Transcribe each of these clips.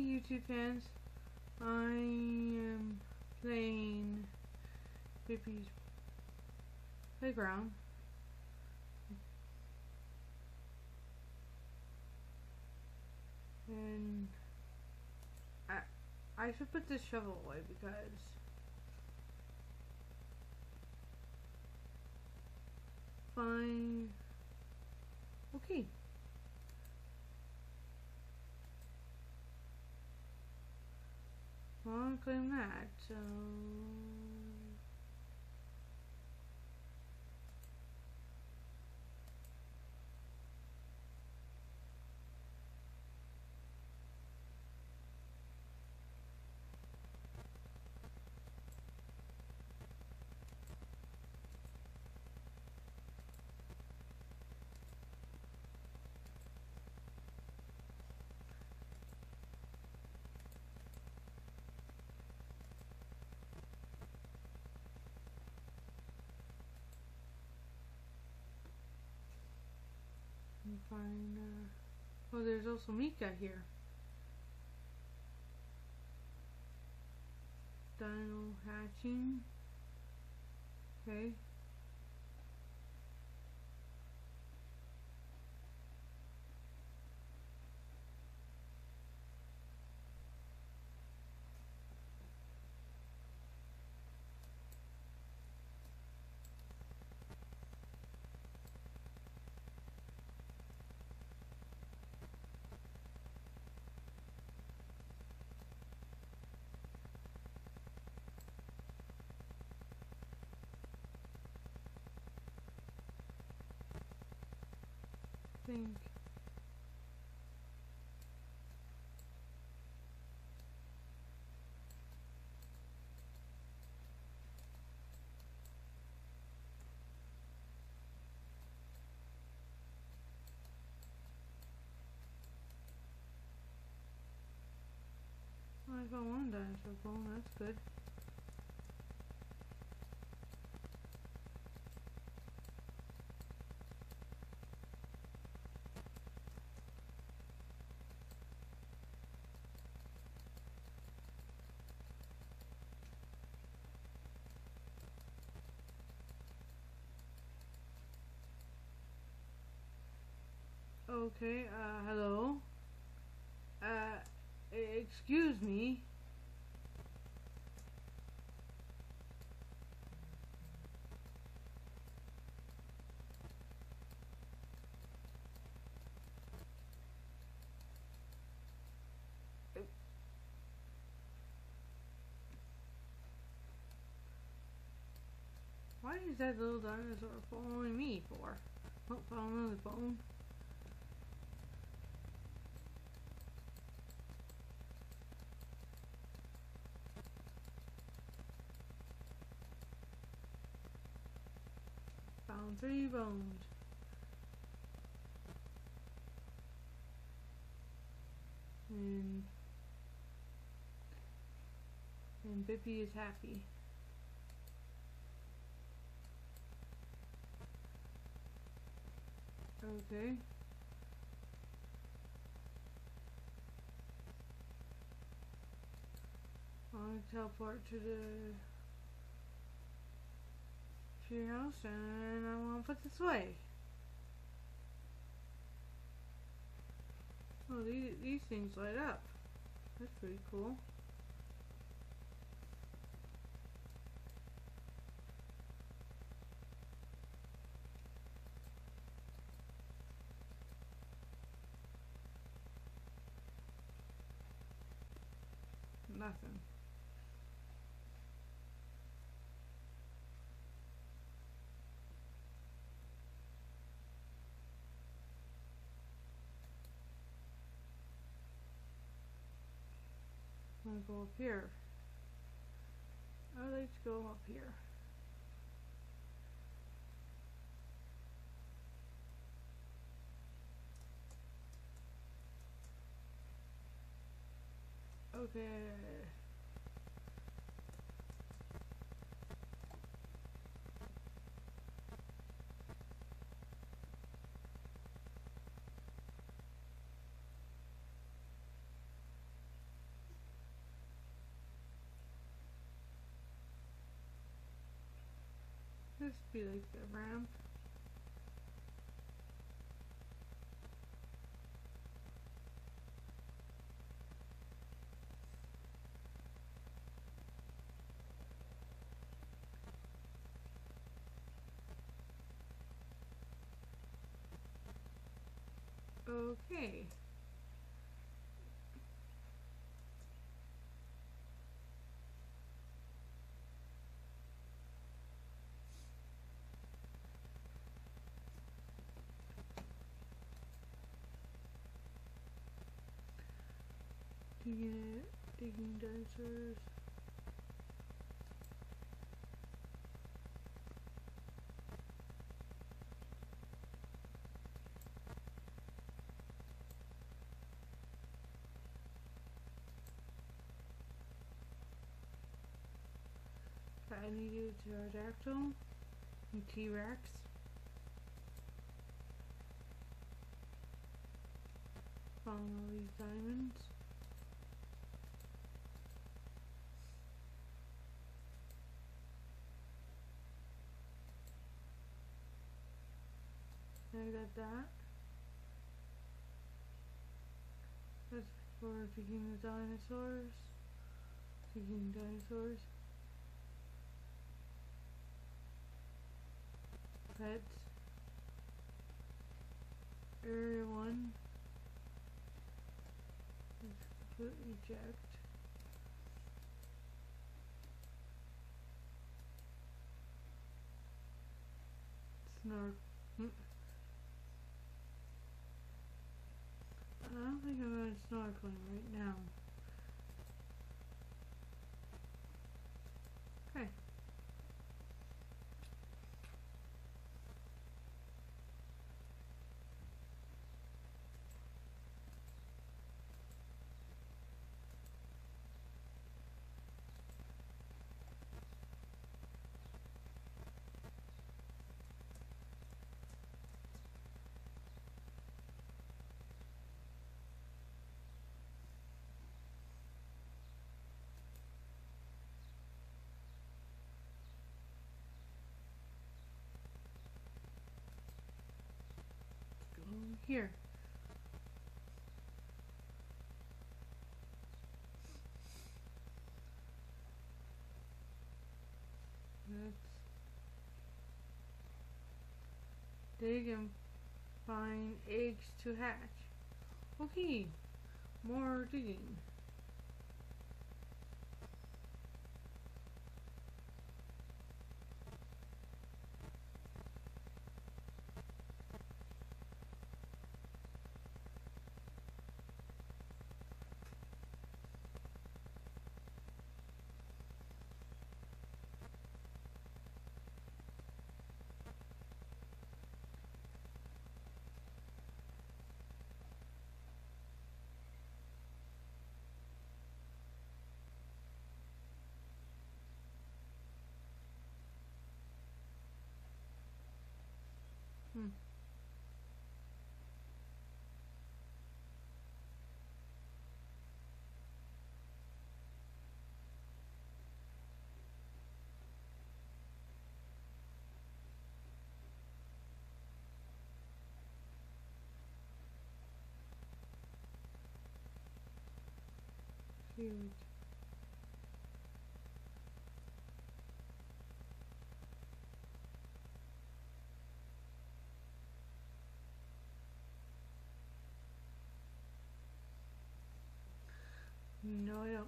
YouTube fans. I am playing Blippi's Playground. And I should put this shovel away because fine. Okay. Well, I'll claim that, so fine. Oh, there's also Mika here. Dino hatching. Okay. Think. I got one dinosaur bone, that's good. Okay, hello. Excuse me. Why is that little dinosaur following me for? Oh, following the phone. Found 3 bones. And Blippi is happy. Okay. I'll teleport to the tree house and I want to put this away. Oh, these things light up. That's pretty cool. Nothing. I'm gonna go up here. I like to go up here. Okay. be like a ramp. Okay. Digging dinosaurs. I needed pterodactyl and T-Rex. Found all these diamonds. I got that. That's for digging the dinosaurs. Digging dinosaurs. Pets. Area 1. Let's completely checked. Snark. I don't think I'm going snorkeling right now. Okay. Go here. Let's dig and find eggs to hatch. Okay, more digging. Huge. No, I don't.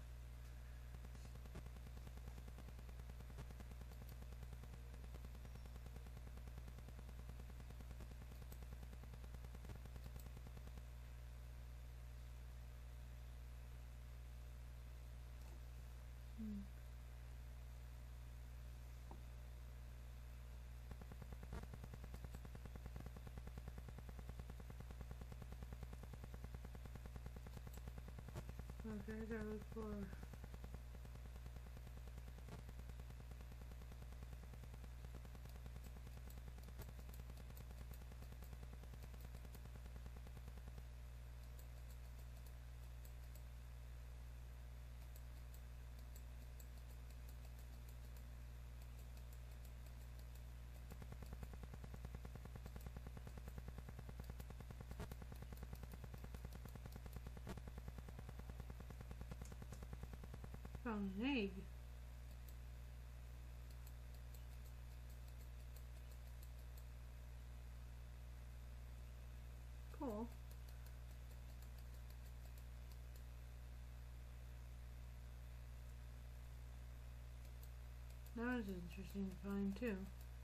Okay, I gotta look for. Found an egg. Cool. That was interesting to find too.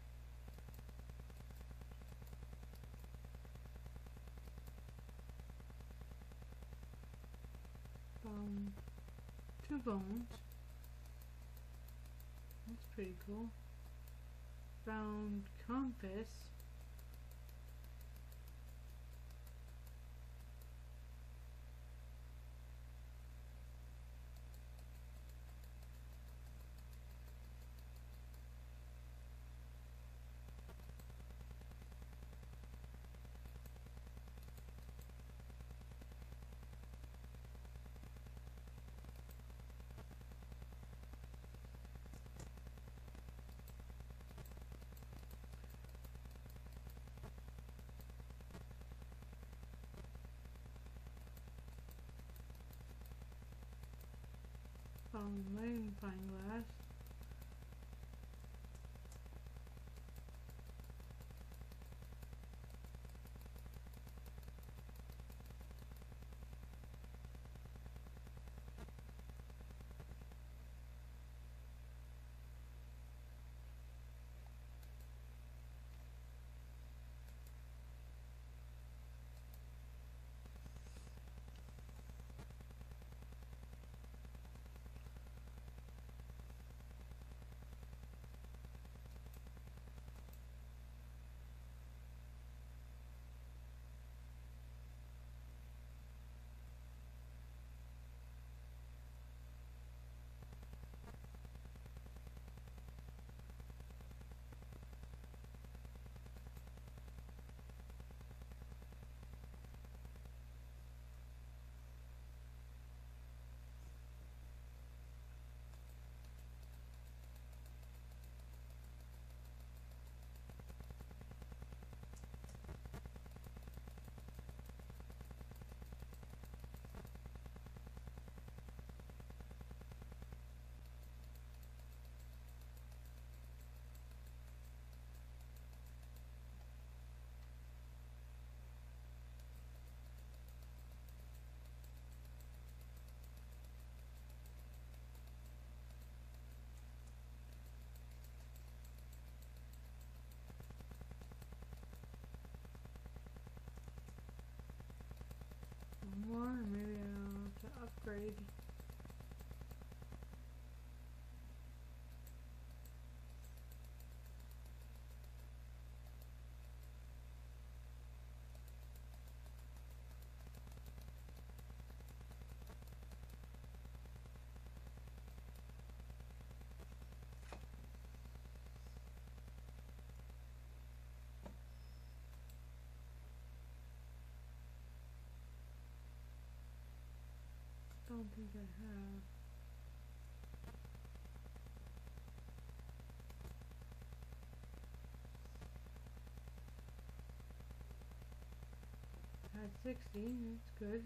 Found 2 bones. That's pretty cool. Found compass. Found magnifying glass. One more, maybe I'll have to upgrade. Don't think I have. Had 60, that's good.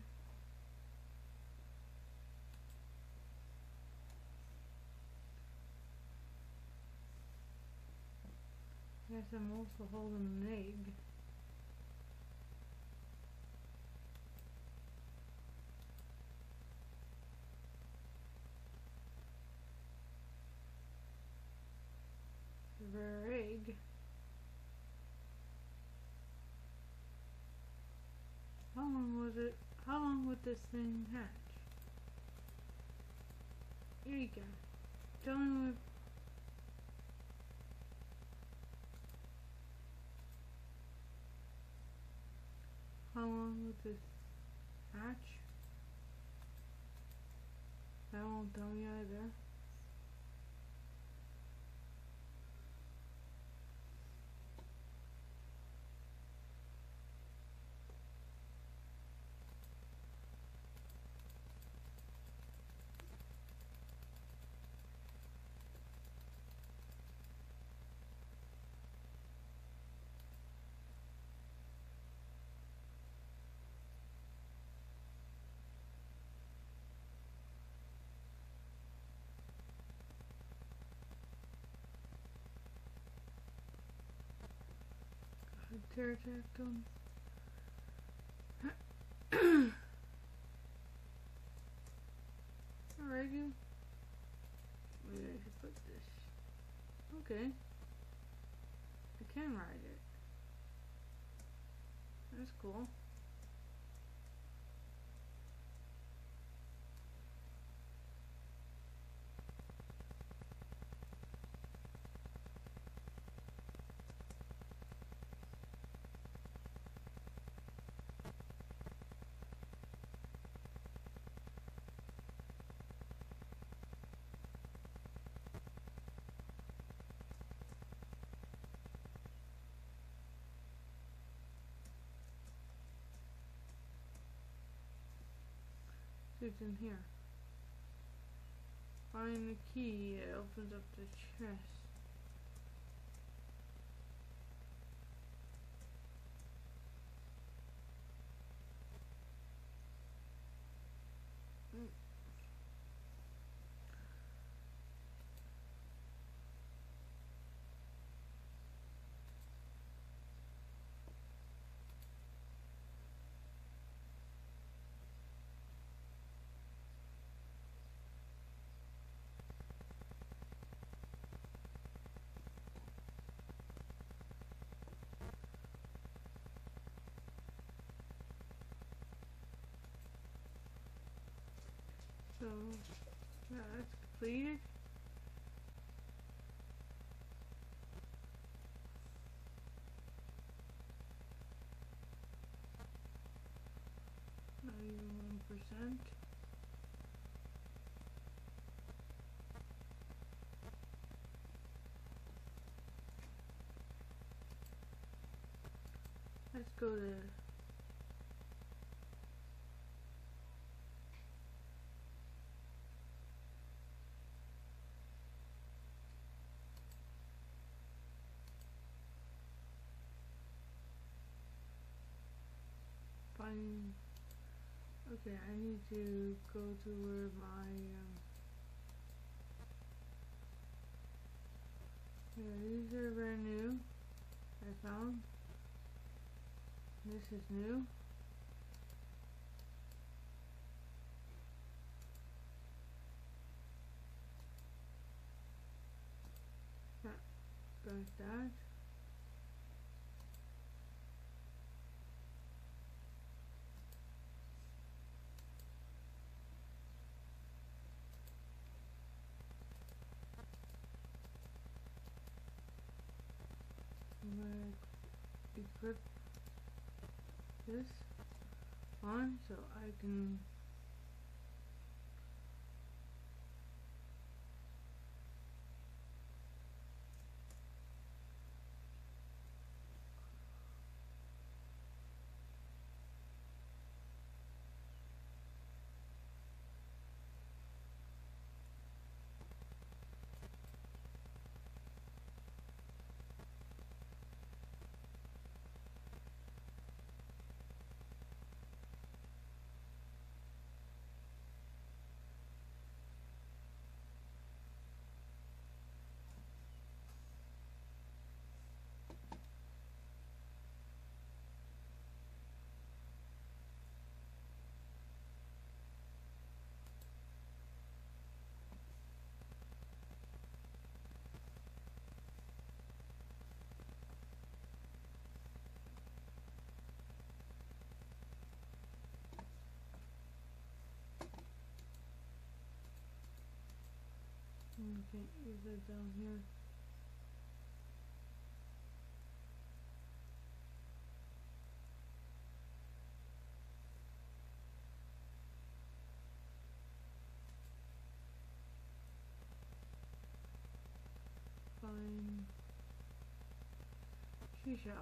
Guess I'm also holding an egg. A rare egg. How long was it? How long would this thing hatch? Here you go. Tell me what. How long would this hatch? That won't tell me either. Tear attack them. Alrighty. Maybe I should put this. Okay. I can ride it. That's cool. What's in here? Find the key. It opens up the chest. So, yeah, that's completed. Not even 1%. Let's go to find. Okay, I need to go to where my yeah, these are brand new. I found. This is new. Yeah, like that. I'm gonna equip this on so I can can't use it down here. Find seashells.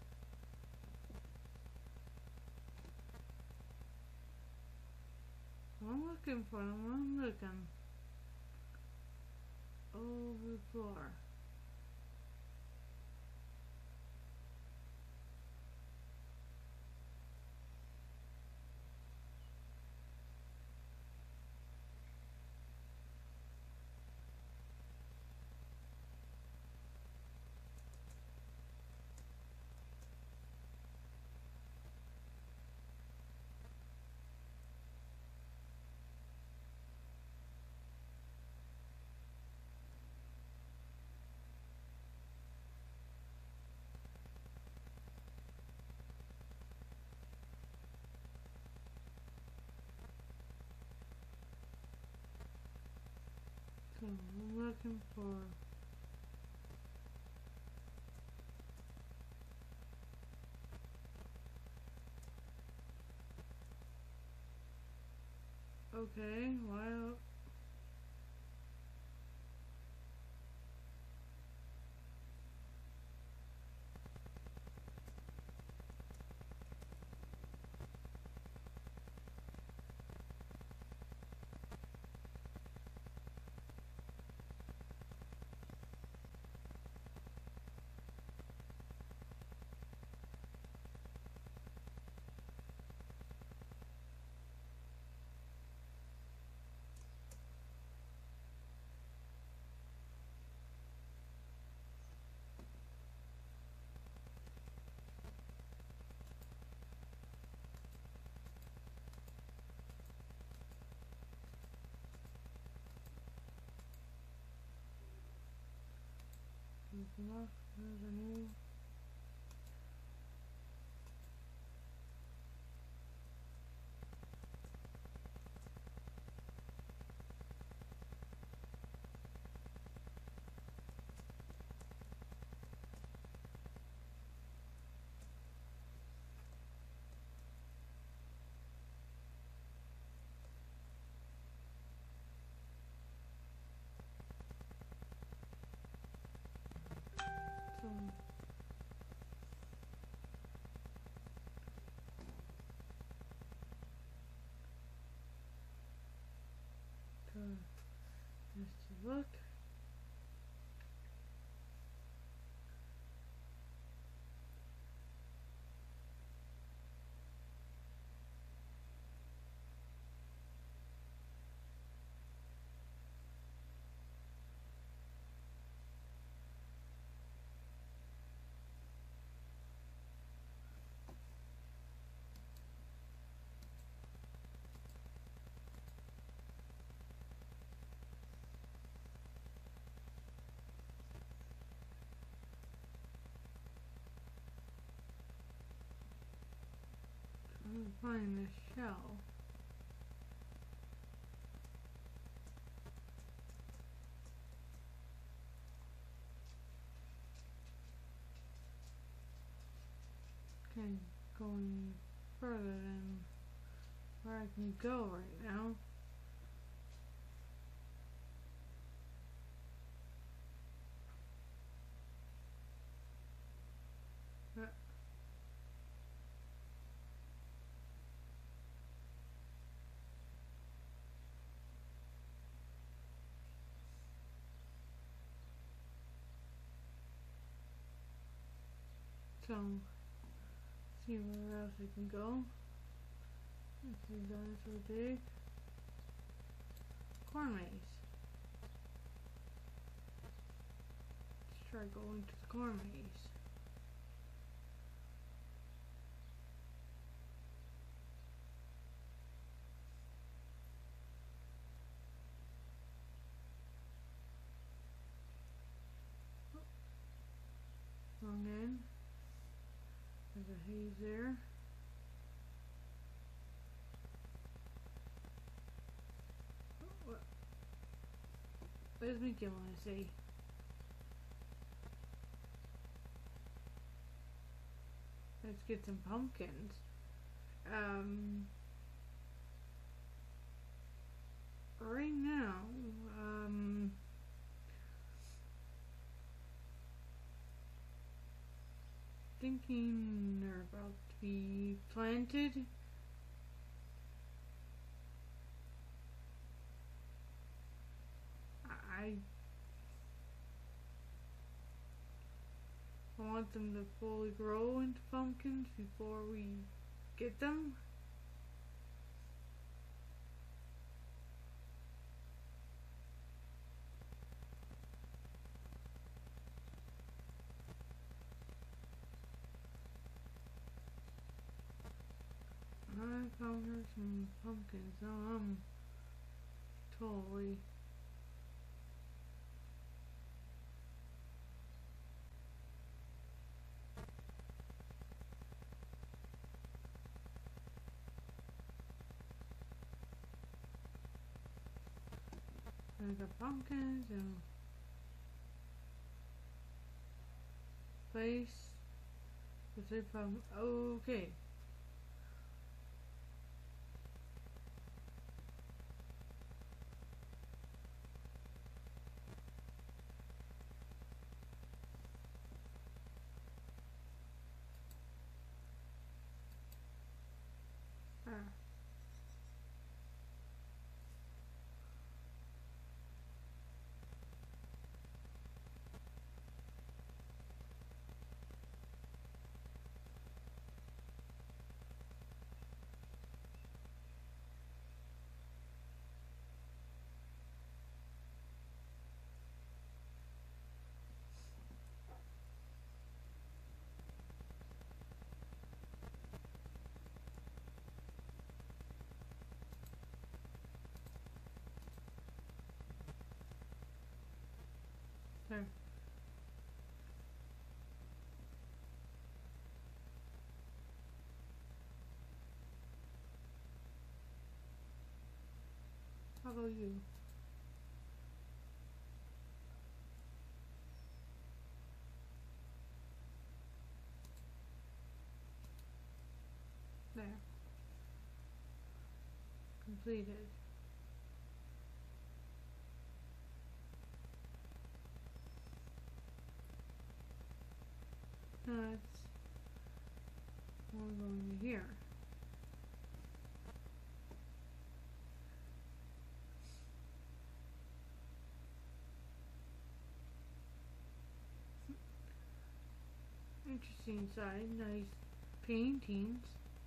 I'm looking for them. I'm looking over the floor. So I'm looking for okay, well there's a new some just to look. I'm find this shell. Okay, going further than where I can go right now. So, see where else I can go. This is dinosaur dig. Corn maze. Let's try going to the corn maze. Wrong end. There's a haze there. What does Mickey want to say? Let's get some pumpkins. Right now, thinking they're about to be planted. I want them to fully grow into pumpkins before we get them. I found her some pumpkins. Now I'm totally I got pumpkins and place. The three pumpkins. Okay. Ah. There. How about you? There. Completed. Now it's more going to here. Interesting side, nice paintings.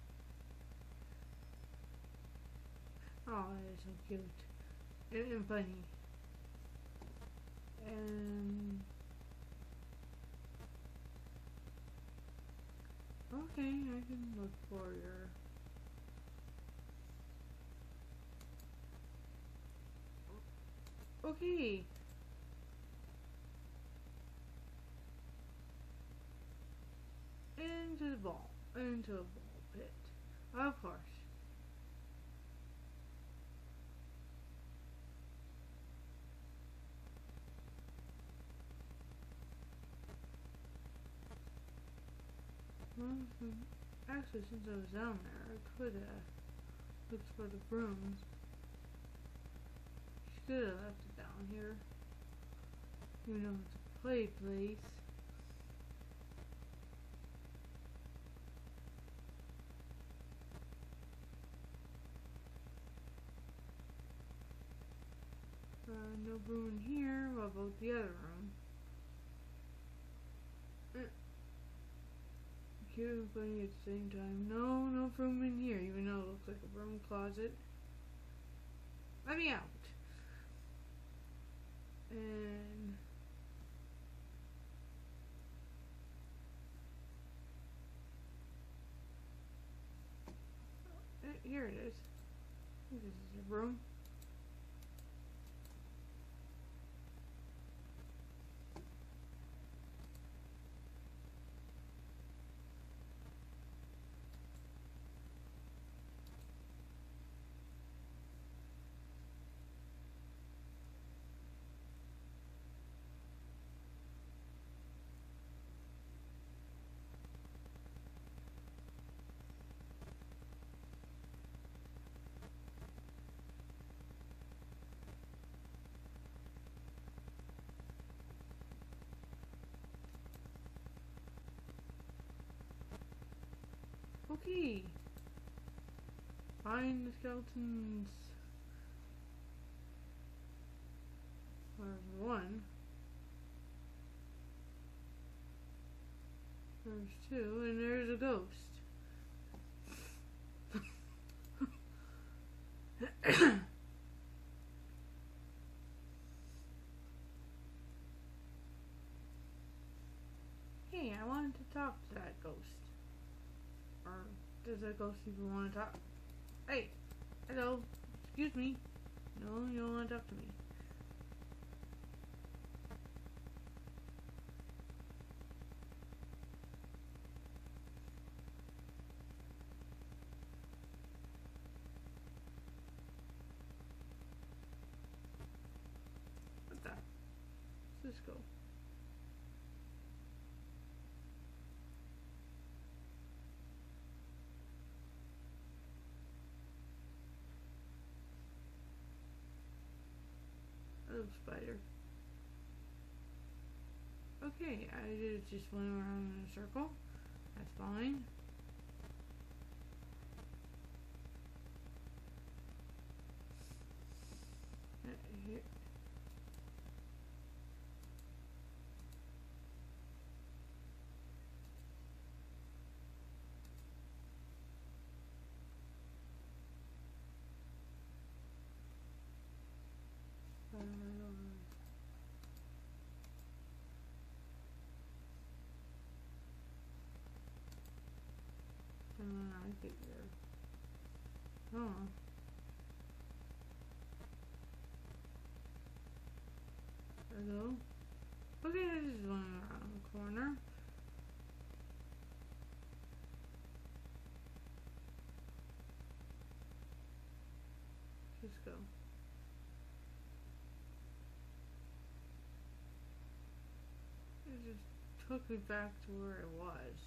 Oh, that is so cute and funny. And okay, I can look for your okay. Into the ball pit. Of course. Well, actually, since I was down there, I could have looked for the brooms. Should have left it down here. You know, it's a play place. No broom in here. What about the other room? Cute and funny at the same time. No broom in here, even though it looks like a broom closet. Let me out. And here it is. I think this is a broom. Okay. Find the skeletons. There's one. There's two, and there's a ghost. Hey, I wanted to talk to that ghost. Or does that ghost even want to talk? Hey, hello, excuse me. No, you don't want to talk to me. go. Hello, spider. Okay, I just went around in a circle. That's fine. Here. I get there. Huh. Hello? Okay, I just went around the corner. Just go. It just took me back to where it was.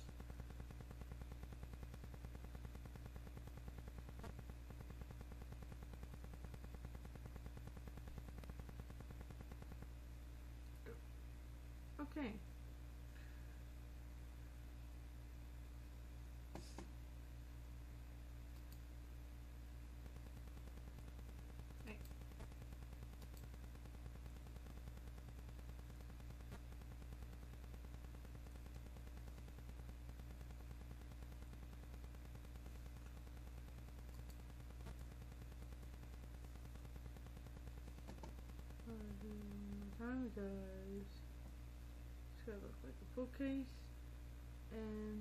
Okay. Hey. Time guys. It's gonna look like a bookcase and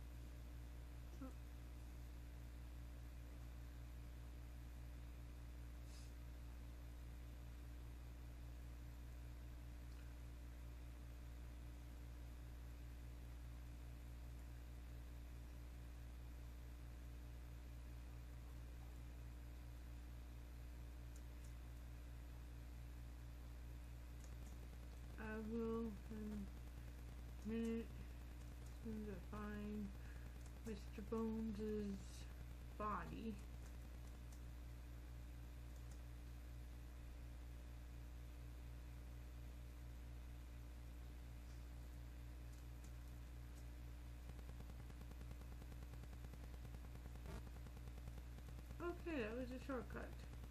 I will in a minute as soon as I find Mr. Bones' body. Okay, that was a shortcut.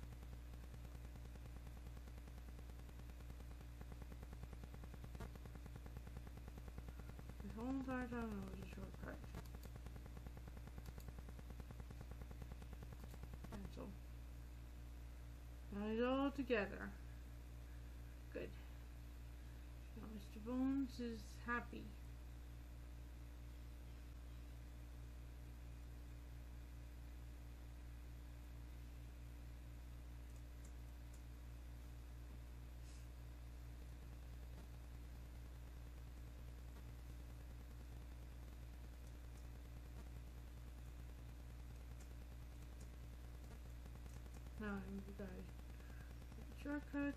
This whole entire time it was a shortcut. Pencil. Now it's all together. Good. Now Mr. Bones is happy. Now you guys shortcut.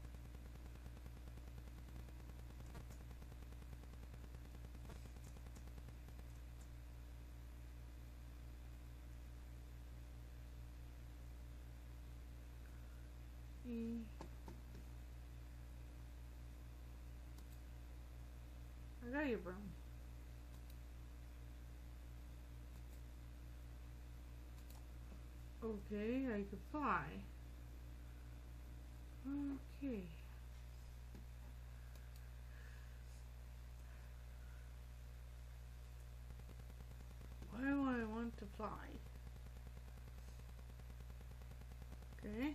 I got you, brown. Okay, I can fly. Okay. Why do I want to fly? Okay.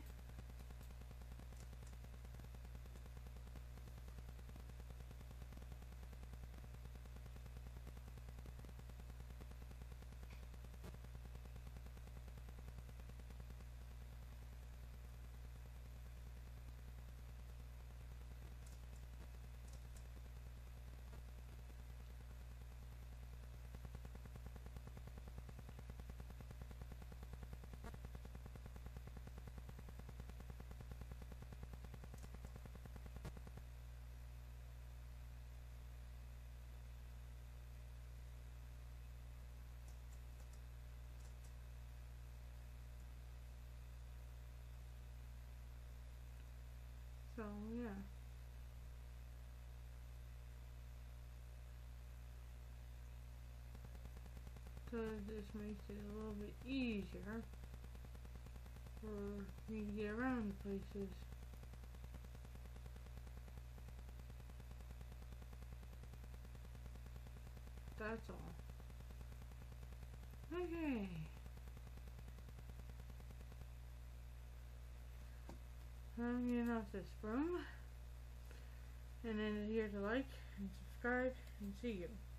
So, yeah. So this makes it a little bit easier for me to get around places. That's all. Okay. I'm getting off this broom. And then here to like and subscribe and see you.